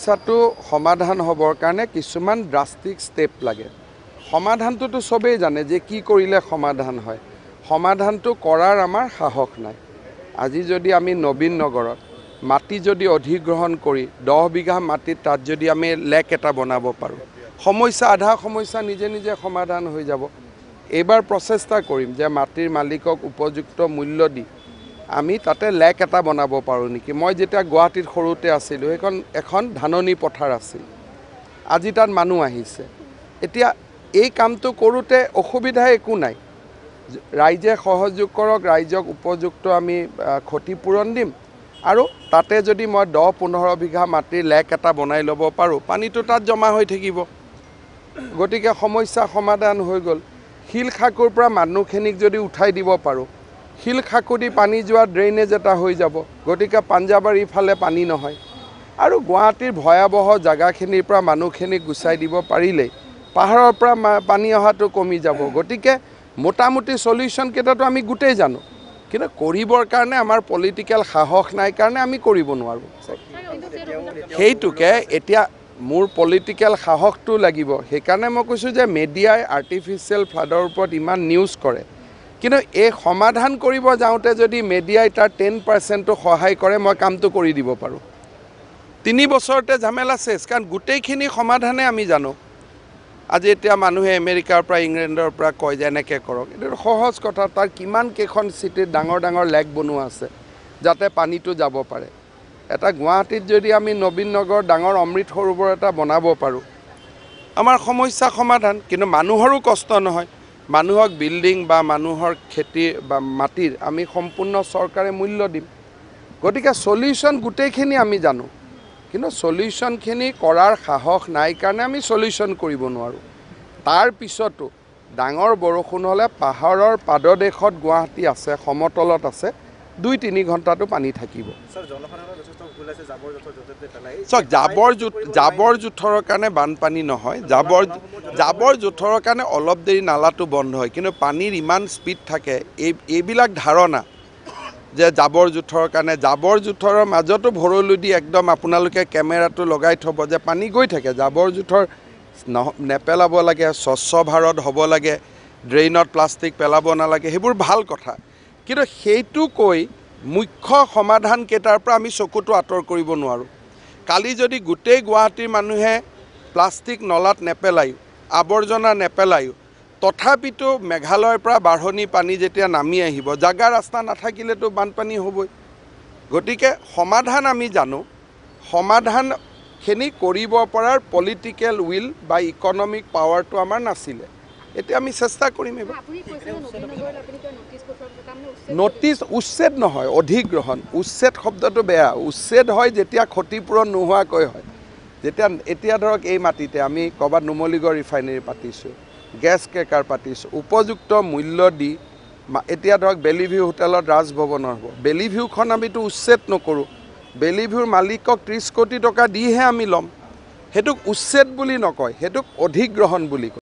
সমস্যাটো সমাধান হ'বৰ কাৰণে কিছুমান ড্ৰাষ্টিক ষ্টেপ লাগে। সমাধানটোতো সবেই জানে যে কি কৰিলে সমাধান হয়। সমাধানটো কৰাৰ আমাৰ সাহস নাই। আজি যদি আমি নবীন নগৰত মাটি যদি অধিগ্ৰহণ কৰি 10 বিঘা মাটিত তাত যদি আমি লেক এটা বনাব পাৰোঁ, সমস্যা আধা সমস্যা নিজে নিজে সমাধান হৈ যাব। এইবাৰ প্ৰচেষ্টা কৰিম যে মাটিৰ মালিকক উপযুক্ত মূল্য দি আমি তাতে লেক এটা বনাব পাৰোঁ নেকি। মই যেতিয়া গুৱাহাটীত সৰুতে আছিলোঁ, এখন ধাননি পথাৰ আছিল। আজি তাত মানুহ আহিছে। এতিয়া এই কামটো কৰোঁতে অসুবিধা একো নাই। ৰাইজে সহযোগ কৰক, ৰাইজক উপযুক্ত আমি ক্ষতিপূৰণ দিম আৰু তাতে যদি মই 10-15 বিঘা মাটিৰ লেক এটা বনাই ল'ব পাৰোঁ, পানীটো তাত জমা হৈ থাকিব। গতিকে সমস্যা সমাধান হৈ গ'ল। শিলখাকুৰ পৰা মানুহখিনিক যদি উঠাই দিব পাৰোঁ, শিলখাকু দি পানী যোৱা ড্ৰেইনেজ এটা হৈ যাব। গতিকে পাঞ্জাবাৰীৰ ফালে পানী নহয় আৰু গুৱাহাটীৰ ভয়াৱহ জাগাখিনিৰ পৰা মানুহখিনিক গুচাই দিব পাৰিলেই পাহাৰৰ পৰা পানী অহাটো কমি যাব। গতিকে মোটামুটি সলিউশ্যন কেইটাটো আমি গোটেই জানো, কিন্তু কৰিবৰ কাৰণে আমাৰ পলিটিকেল সাহস নাই কাৰণে আমি কৰিব নোৱাৰোঁ। সেইটোকে এতিয়া মোৰ পলিটিকেল সাহসটো লাগিব। সেইকাৰণে মই কৈছোঁ যে মিডিয়াই আৰ্টিফিচিয়েল ফ্লাডৰ ওপৰত ইমান নিউজ কৰে, কিন্তু এই সমাধান কৰিব যাওঁতে যদি মিডিয়াই তাৰ 10% সহায় কৰে, মই কামটো কৰি দিব পাৰোঁ। 3 বছৰতে ঝামেলা চেছ, কাৰণ গোটেইখিনি সমাধানে আমি জানো। আজি এতিয়া মানুহে আমেৰিকাৰ পৰা ইংলেণ্ডৰ পৰা কয় যে এনেকৈ কৰক, এইটো সহজ কথা। তাৰ কিমান কেইখন চিটিত ডাঙৰ ডাঙৰ লেক বনোৱা আছে যাতে পানীটো যাব পাৰে। এটা গুৱাহাটীত যদি আমি নবীন নগৰ ডাঙৰ অমৃত সৰোবৰ এটা বনাব পাৰোঁ, আমাৰ সমস্যা সমাধান। কিন্তু মানুহৰো কষ্ট নহয়। মানুহক বিল্ডিং বা মানুহৰ খেতি বা মাটিৰ আমি সম্পূৰ্ণ চৰকাৰে মূল্য দিম। গতিকে সলিউশ্যন গোটেইখিনি আমি জানো, কিন্তু সলিউশ্যনখিনি কৰাৰ সাহস নাই কাৰণে আমি সলিউশ্যন কৰিব নোৱাৰোঁ। তাৰ পিছতো ডাঙৰ বৰষুণ হ'লে পাহাৰৰ পাদদেশত গুৱাহাটী আছে, সমতলত আছে, 2-3 ঘণ্টাটো পানী থাকিব। চাওক, জাবৰ জোঁথৰৰ কাৰণে বানপানী নহয়। জাবৰ জোঁথৰৰ কাৰণে অলপ দেৰি নালাটো বন্ধ হয়, কিন্তু পানীৰ ইমান স্পীড থাকে। এইবিলাক ধাৰণা যে জাবৰ জোঁথৰৰ কাৰণে, জাবৰ জোঁথৰৰ মাজতো ভৰলু দি একদম আপোনালোকে কেমেৰাটো লগাই থ'ব যে পানী গৈ থাকে। জাবৰ জোঁথৰ নেপেলাব লাগে, স্বচ্ছ ভাৰত হ'ব লাগে, ড্ৰেইনত প্লাষ্টিক পেলাব নালাগে, সেইবোৰ ভাল কথা। কিন্তু সেইটো কৈ মুখ্য সমাধান কেইটাৰ পৰা আমি চকুটো আঁতৰ কৰিব নোৱাৰোঁ। কালি যদি গোটেই গুৱাহাটীৰ মানুহে প্লাষ্টিক নলাত নেপেলায়ো, আৱৰ্জনা নেপেলায়ো, তথাপিতো মেঘালয়ৰ পৰা বাঢ়নি পানী যেতিয়া নামি আহিব, জাগা ৰাস্তা নাথাকিলেতো বানপানী হ'বই। গতিকে সমাধান আমি জানো, সমাধানখিনি কৰিব পৰাৰ পলিটিকেল উইল বা ইকনমিক পাৱাৰটো আমাৰ নাছিলে। এতিয়া আমি চেষ্টা কৰিম। নটিচ উচ্ছেদ নহয়, অধিগ্ৰহণ। উচ্ছেদ শব্দটো বেয়া। উচ্ছেদ হয় যেতিয়া ক্ষতিপূৰণ নোহোৱাকৈ হয়। এতিয়া ধৰক এই মাটিতে আমি ক'ৰবাত নুমলীগড় ৰিফাইনেৰী পাতিছোঁ, গেছ ক্ৰেকাৰ পাতিছোঁ, উপযুক্ত মূল্য দি এতিয়া ধৰক বেলিভিউ হোটেলত ৰাজভৱনৰ হ'ব। বেলিভিউখন আমিতো উচ্ছেদ নকৰোঁ। বেলিভিউৰ মালিকক 30 কোটি টকা দিহে আমি ল'ম। সেইটোক উচ্ছেদ বুলি নকয়, সেইটোক অধিগ্ৰহণ বুলি কয়।